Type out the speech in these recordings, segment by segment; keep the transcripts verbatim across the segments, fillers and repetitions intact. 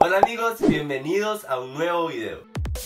Hola amigos, bienvenidos a un nuevo video.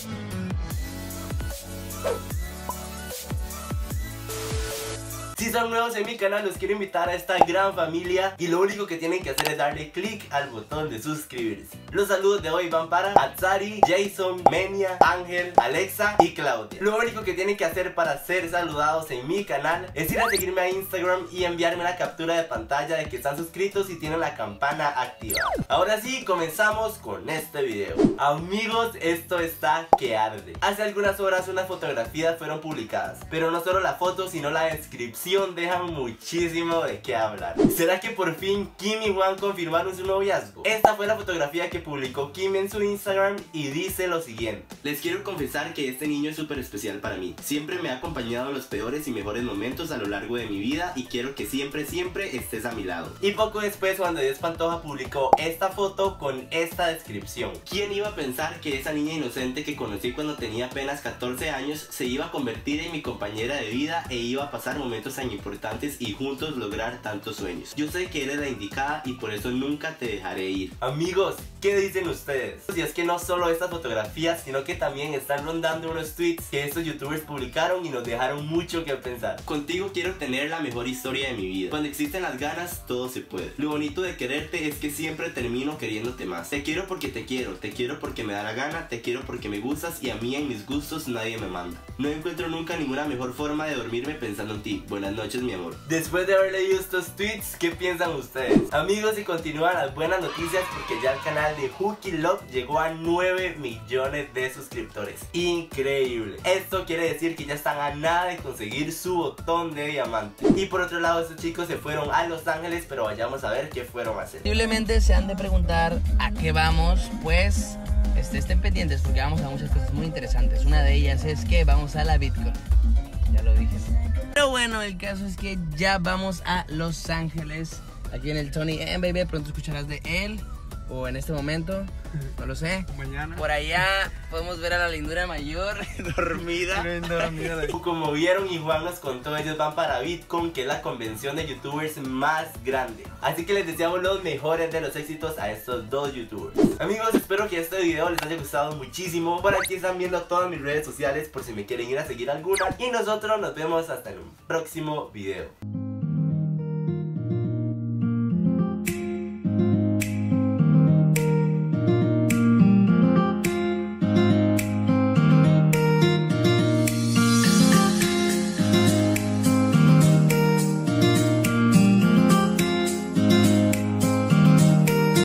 Si son nuevos en mi canal, los quiero invitar a esta gran familia y lo único que tienen que hacer es darle clic al botón de suscribirse. Los saludos de hoy van para Atsari, Jason, Menia, Ángel, Alexa y Claudia. Lo único que tienen que hacer para ser saludados en mi canal es ir a seguirme a Instagram y enviarme una captura de pantalla de que están suscritos y tienen la campana activada. Ahora sí, comenzamos con este video. Amigos, esto está que arde. Hace algunas horas unas fotografías fueron publicadas, pero no solo la foto sino la descripción dejan muchísimo de qué hablar. ¿Será que por fin Kim y Juan confirmaron su noviazgo? Esta fue la fotografía que publicó Kim en su Instagram y dice lo siguiente: les quiero confesar que este niño es súper especial para mí. Siempre me ha acompañado en los peores y mejores momentos a lo largo de mi vida y quiero que siempre, siempre estés a mi lado. Y poco después, Juan de Dios Pantoja publicó esta foto con esta descripción. ¿Quién iba a pensar que esa niña inocente que conocí cuando tenía apenas catorce años se iba a convertir en mi compañera de vida e iba a pasar momentos tan importantes y juntos lograr tantos sueños? Yo sé que eres la indicada y por eso nunca te dejaré ir. Amigos, ¿qué dicen ustedes? Y es que no solo estas fotografías, sino que también están rondando unos tweets que estos youtubers publicaron y nos dejaron mucho que pensar. Contigo quiero tener la mejor historia de mi vida. Cuando existen las ganas, todo se puede. Lo bonito de quererte es que siempre termino queriéndote más. Te quiero porque te quiero, te quiero porque me da la gana, te quiero porque me gustas y a mí en mis gustos nadie me manda. No encuentro nunca ninguna mejor forma de dormirme pensando en ti. Buenas noches, mi amor. Después de haber leído estos tweets, ¿qué piensan ustedes? Amigos, y continúan las buenas noticias porque ya el canal de Hooky Love llegó a nueve millones de suscriptores. Increíble. Esto quiere decir que ya están a nada de conseguir su botón de diamante. Y por otro lado, estos chicos se fueron a Los Ángeles, pero vayamos a ver qué fueron a hacer. Posiblemente se han de preguntar a qué vamos, pues este, estén pendientes porque vamos a muchas cosas muy interesantes. Una de ellas es que vamos a la VidCon. Ya lo dije. Pero bueno, el caso es que ya vamos a Los Ángeles, aquí en el Tony M, baby. Pronto escucharás de él, o en este momento, no lo sé. Mañana. Por allá podemos ver a la lindura mayor dormida. Como vieron y Juan nos contó, ellos van para VidCon, que es la convención de youtubers más grande. Así que les deseamos los mejores de los éxitos a estos dos youtubers. Amigos, espero que este video les haya gustado muchísimo. Por aquí están viendo todas mis redes sociales por si me quieren ir a seguir alguna. Y nosotros nos vemos hasta en un próximo video.